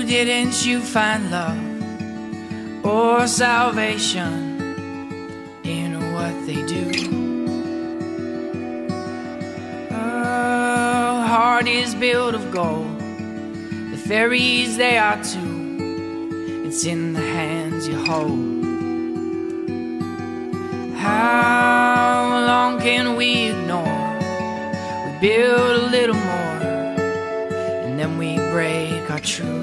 didn't you find love or salvation in what they do? A heart is built of gold, the fairies they are too. It's in the hands you hold. How long can we ignore? We build a little more, and then we break our truth.